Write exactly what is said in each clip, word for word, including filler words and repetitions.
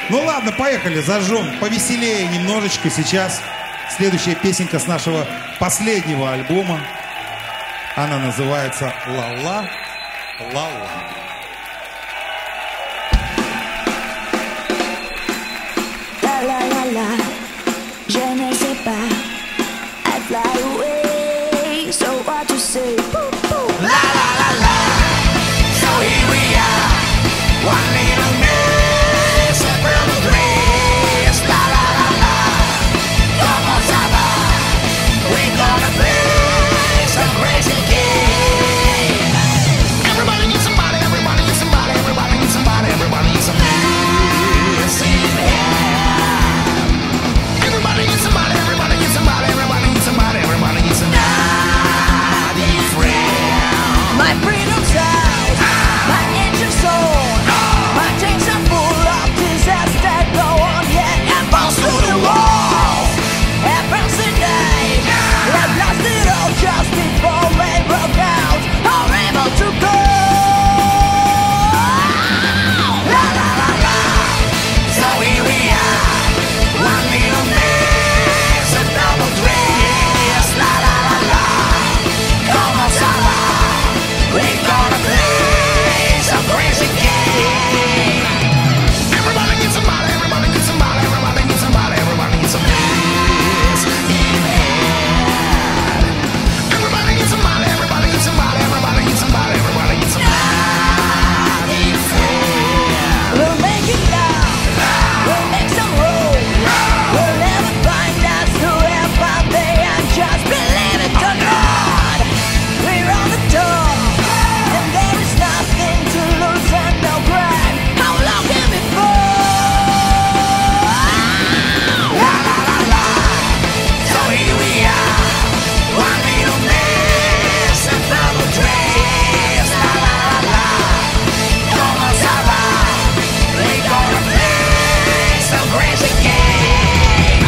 Ну ладно, поехали, зажжем. Повеселее немножечко сейчас. Следующая песенка с нашего последнего альбома. Она называется «Ла-ла, ла-ла». La-la-la-la, je ne sais pas, I fly away, so what you say? La-la-la-la, so here we are, one little mess from the grace. La-la-la-la, como ça va? We're gonna play some crazy game. Everybody needs somebody, everybody needs somebody, everybody needs somebody, everybody needs some mess in here. Everybody needs somebody, everybody needs somebody, everybody needs somebody, everybody needs somebody friend. My freedom's out, my nature's soul, my tanks are full of disaster. Go on, yeah, and bounce through the walls. Every day, I've lost it all just before we broke out. Unable to go. La la la la, so here we are, one little mess, a double dress. La la la la, como ça va? We're gonna play some crazy game. Everybody needs somebody, everybody needs somebody, everybody needs somebody, everybody needs some mess in head. Everybody needs somebody, everybody needs somebody, everybody needs somebody, everybody needs somebody friend. We'll make it now. We'll make some room. We'll never find us to help out there and just believe it or not. We're on the top, and there is nothing to lose and no crime. How long can we fall? La la la la, so here we are, one little mess, a double dress. La la la la, como ça va? We're gonna play some crazy game.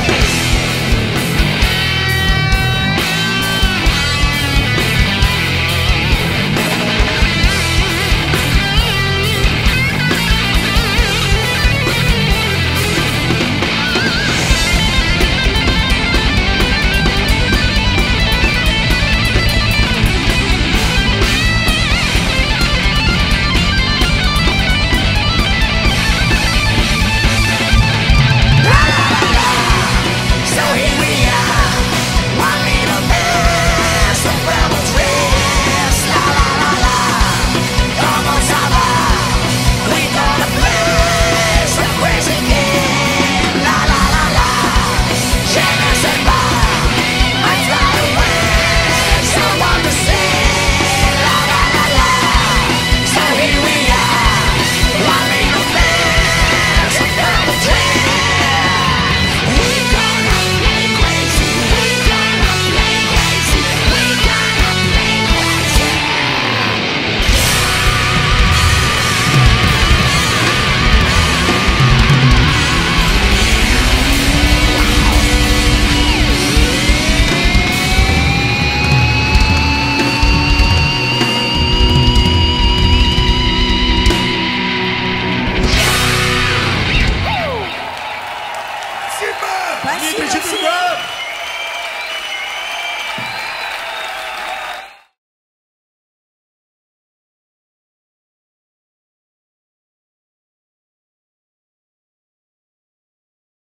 La la la la, so here we are, one little mess, a double dress. La la la la, como ça va? We're gonna play some crazy game. La la la la, je ne sais pas, I fly away, so what to say? La la la la, so here we are, one little mess, a double dress. We gonna play crazy, we gonna play crazy, we gonna play crazy. Дмитрий Четверга!